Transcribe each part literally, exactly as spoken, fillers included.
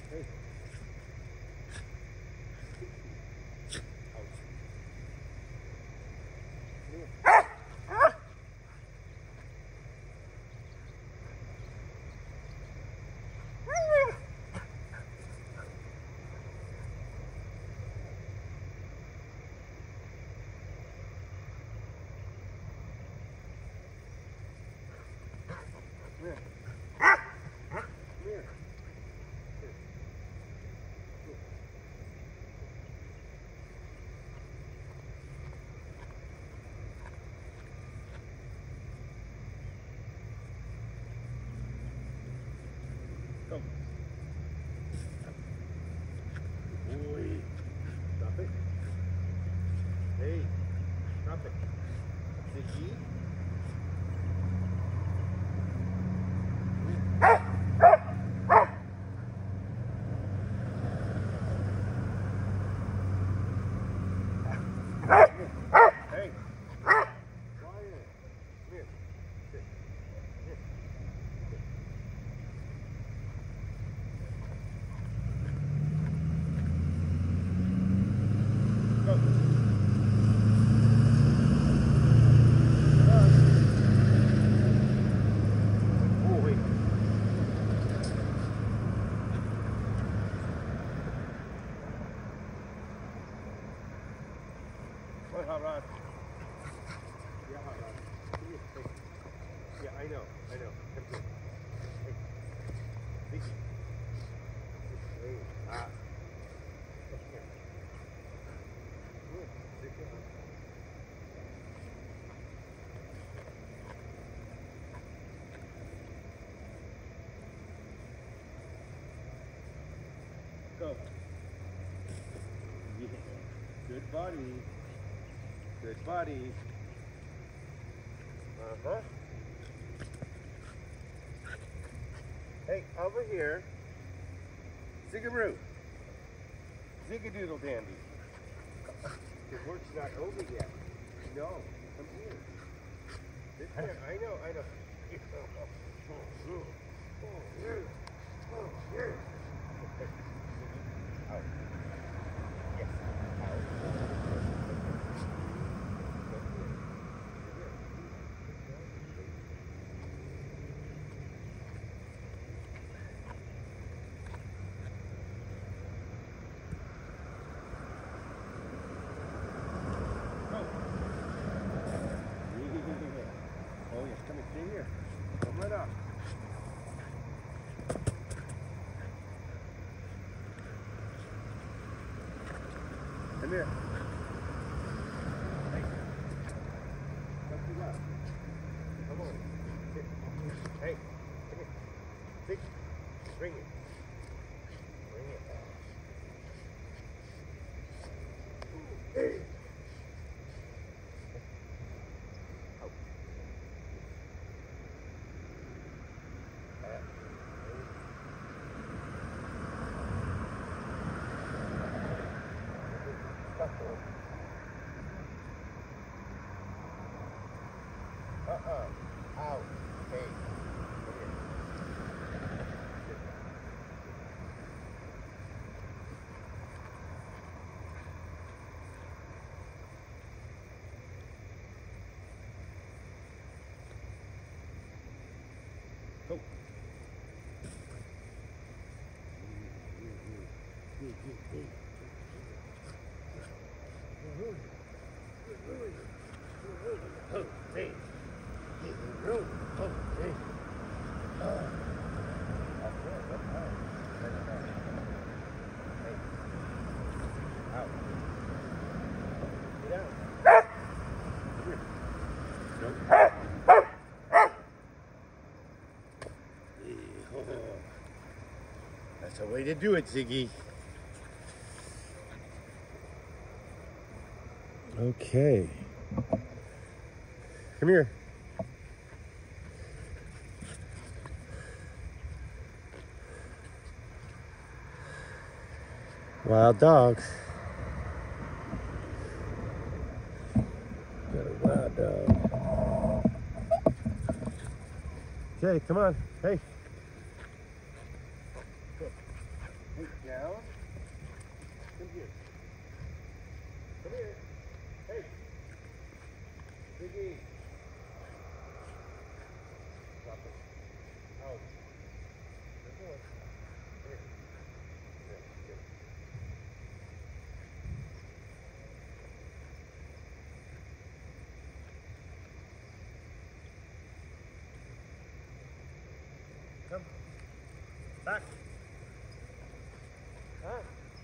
Hey. Come here. Come here. Here. Here. Go. Boy. Stop it. Hey. Stop it. Ziggy. Hey! Quiet! Come here. Sit. Here. Sit. Go. Oh, wait. What, hot rod? Yeah, hot rod. Come here. Hey. Yeah, I know. I know. Come here. Hey. Vicky. Hey. Ah. Come here. Good. Sit down. Go. Yeah. Good body. Good body. Uh-huh. Hey, over here. Zigaroo. Zigadoodle dandy. Your work's not over yet. No, come here. Sit there. I know, I know. Out. Yes. Out. Oh yes, come here, stay here. Come right up. Come here. Hey. What you got? Come on. Sit. Hey, come here. Sit. Bring it. Bring it. Hey. Out. Uh-uh. Out. Hey. Come here. Sit. Go. Oh, hey. Oh, hey. Oh. That's good. That's nice. That's nice. Hey. Out. Get down. Come here. Nope. That's the way to do it, Ziggy. Okay. Come here. Wild dogs. Got a wild dog. Okay, come on. Hey. Hey. down. Come here. Come here. Hey. Ziggy. Drop it. Out. Good boy. Here. Yeah, good. Come. Back. Huh?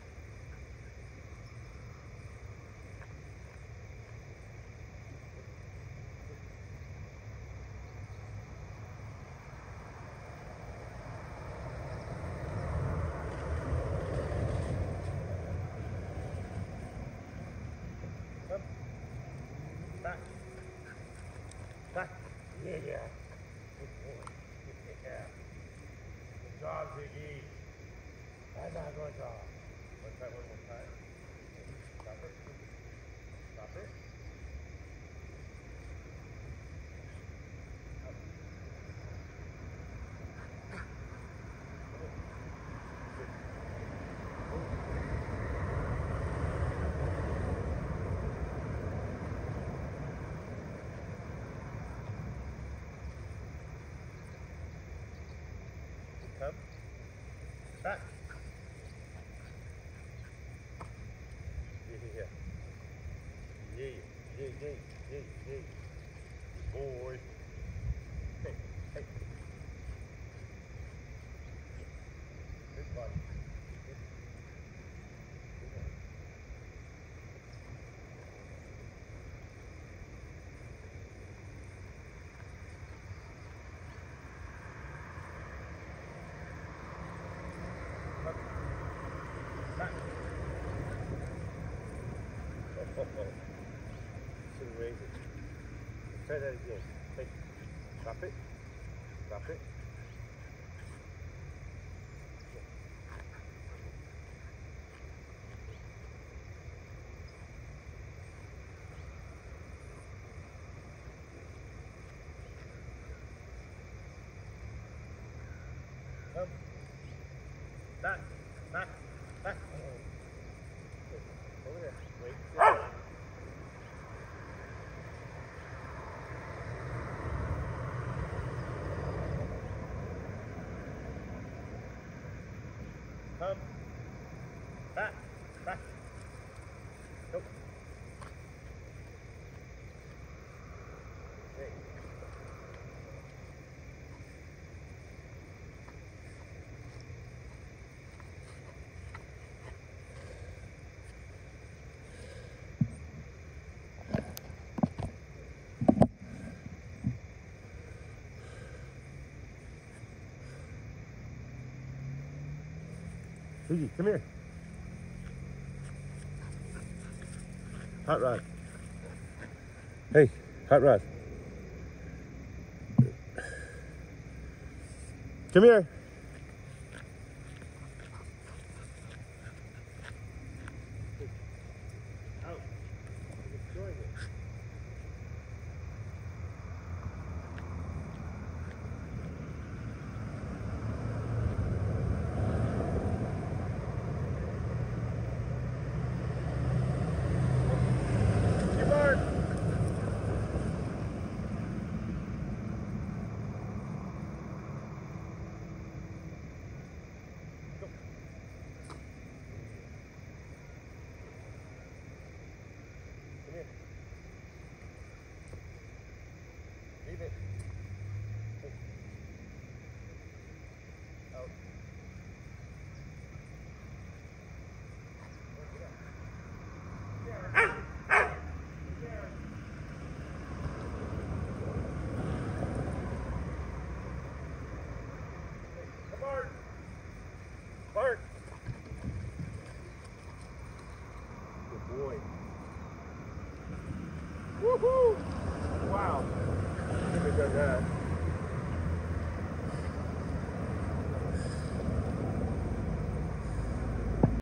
Come. Back. Back. Yeah, yeah. Good boy. Yeah. Good job, Ziggy. That's not a good job. Let's try one more time. Stop it. Stop it. Up. Come. Back. Yeah. Yeah. Yeah, yeah, yeah, yeah. Good boy. Hey, hey. Good body. Good. Good boy. Up. Back. Oh, oh, oh. Should have raised it. Let's try that again. Hey, drop it. Drop it. Come. Back. Back. Back. Over there. Wait. Come. Back. Back. Go. Hey. Ziggy, come here. Hot Rod. Hey, Hot Rod. Come here. Out. You're destroying it. Leave it. Hey. Out. Come on. Bart. Good boy. Woohoo! Wow. Look at that.